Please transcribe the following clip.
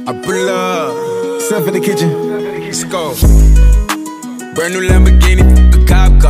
I pull up, Stuff in the kitchen. let's go. Brand new Lamborghini, a cop car.